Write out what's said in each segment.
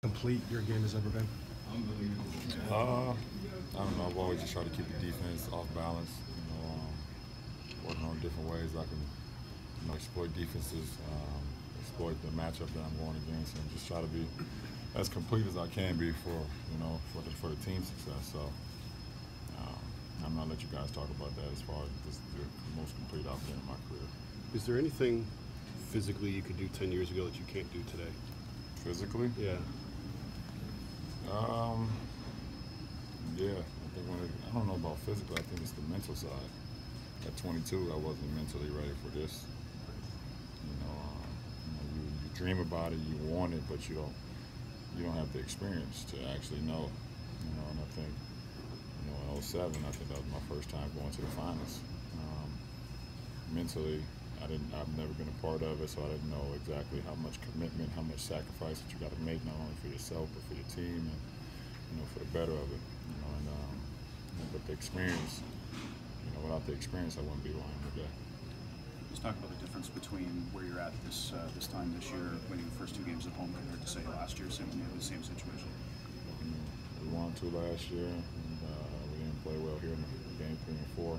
Complete your game has ever been? I don't know. I've always just tried to keep the defense off balance. Working on different ways I can, exploit defenses, exploit the matchup that I'm going against, and just try to be as complete as I can be for the team success. So I'm gonna let you guys talk about that as far as just the most complete I've been in my career. Is there anything physically you could do 10 years ago that you can't do today? Physically? Yeah. Yeah. I don't know about physical. I think it's the mental side. At 22, I wasn't mentally ready for this. You dream about it, you want it, but you don't have the experience to actually know. And I think, in '07, I think that was my first time going to the finals. Mentally, I've never been a part of it, so I didn't know exactly how much commitment, how much sacrifice that you got to make, not only for yourself but for your team, and for the better of it. But the experience, without the experience, I wouldn't be where I am today. Let's talk about the difference between where you're at this time this year, winning the first two games at home compared to say last year, the same situation. We won 2 last year, and we didn't play well here in game 3 and 4.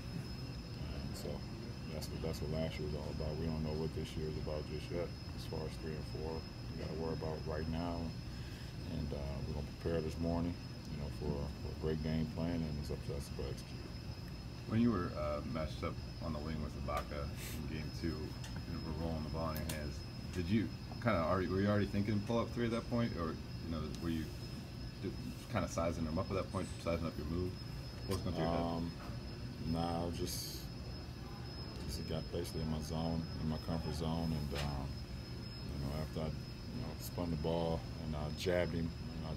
And so that's what last year was all about. We don't know what this year is about just yet. As far as 3 and 4, we got to worry about right now, and we're gonna prepare this morning, for a great game plan, and it's up to us to go execute. When you were matched up on the wing with Ibaka in Game 2, were rolling the ball in your hands, did you were you already thinking pull up 3 at that point, or were you kind of sizing them up at that point, sizing up your move? What was going through your head? Nah, I just got basically in my zone, in my comfort zone, and after I spun the ball and I jabbed him,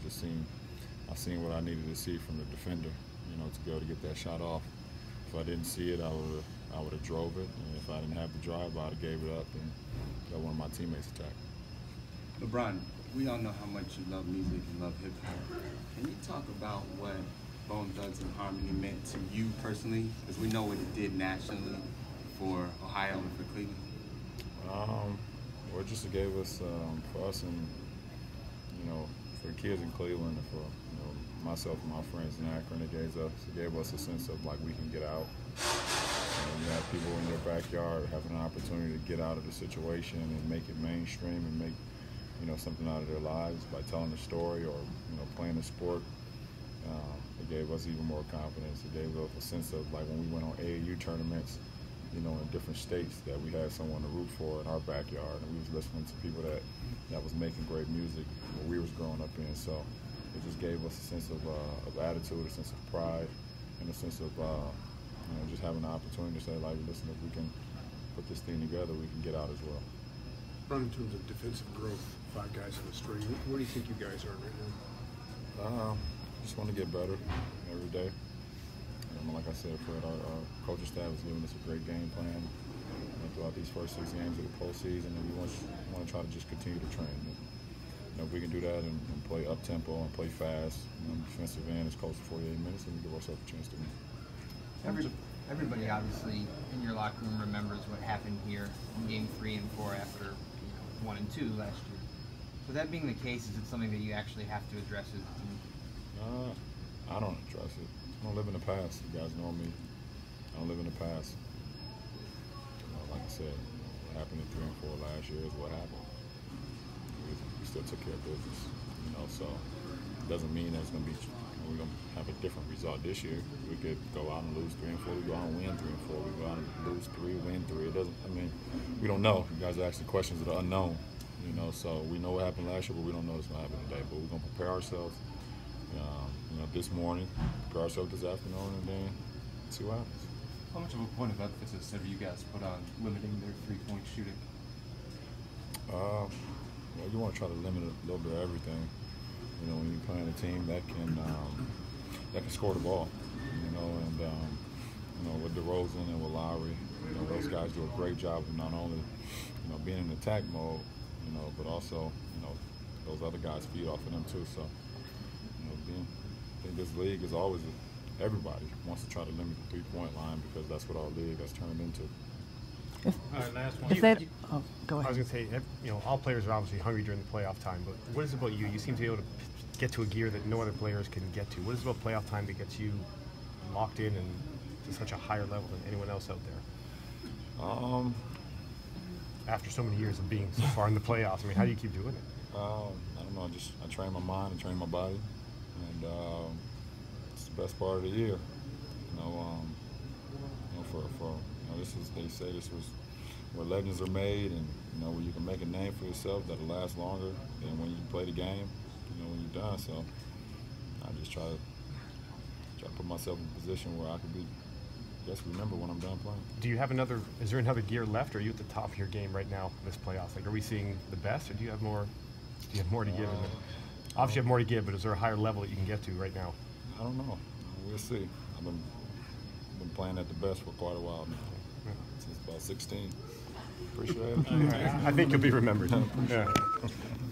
I seen what I needed to see from the defender, to be able to get that shot off. If I didn't see it, I would have drove it, and if I didn't have the drive, I'd have gave it up and let one of my teammates attack. LeBron, we all know how much you love music and love hip hop. Can you talk about what Bone Thugs and Harmony meant to you personally? Because we know what it did nationally for Ohio and for Cleveland. Well, it just gave us, for us and, for the kids in Cleveland and for, myself and my friends in Akron, it gave us a sense of like we can get out. You have people in your backyard having an opportunity to get out of the situation and make it mainstream and make, something out of their lives by telling a story or, playing a sport. It gave us even more confidence. It gave us a sense of like when we went on AAU tournaments, in different states, that we had someone to root for in our backyard, and we was listening to people that was making great music when we was growing up in. So it just gave us a sense of attitude, a sense of pride, and a sense of just having the opportunity to say, like, listen, if we can put this thing together, we can get out as well. In terms of defensive growth, 5 guys on the string, where do you think you guys are right now? Just want to get better every day. Like I said, Fred, our coaching staff has given us a great game plan throughout these first 6 games of the postseason, and we want to try to just continue to train. If we can do that and play up tempo and play fast, defensive end is close to 48 minutes, and we give ourselves a chance to win. Everybody obviously in your locker room remembers what happened here in Game 3 and 4 after 1 and 2 last year. So that being the case, is it something that you actually have to address as a team? I don't address it. I don't live in the past. You guys know me. I don't live in the past. Like I said, what happened in 3 and 4 last year is what happened. We still took care of business, so it doesn't mean that we're going to have a different result this year. We could go out and lose 3 and 4. We go out and win 3 and 4. We go out and lose 3, win 3. We don't know. You guys are asking questions that are unknown, so we know what happened last year, but we don't know what's going to happen today. But we're going to prepare ourselves, this morning, prepare ourselves this afternoon, and then see what happens. How much of a point of emphasis have you guys put on limiting their three-point shooting? Well, you want to try to limit a little bit of everything. When you're playing a team that can score the ball, and with DeRozan and with Lowry, those guys do a great job of not only, being in attack mode, but also, those other guys feed off of them too. So, I think this league is always everybody wants to try to limit the 3-point line because that's what our league has turned into. Last one. If that, oh, go I was ahead. going to say, all players are obviously hungry during the playoff time, but what is it about you? You seem to be able to get to a gear that no other players can get to. What is it about playoff time that gets you locked in and to such a higher level than anyone else out there? After so many years of being so far in the playoffs, I mean, how do you keep doing it? I don't know. I train my mind and train my body, and it's the best part of the year. They say this was where legends are made, and where you can make a name for yourself that'll last longer than when you play the game. When you're done. So I just try to put myself in a position where I can remember when I'm done playing. Do you have is there another gear left, or are you at the top of your game right now in this playoffs? Like, are we seeing the best, or do you have more to give? Obviously you have more to give, but is there a higher level that you can get to right now? I don't know. We'll see. I've been playing at the best for quite a while now. Since about 16. Appreciate it. I think you'll be remembered. Yeah.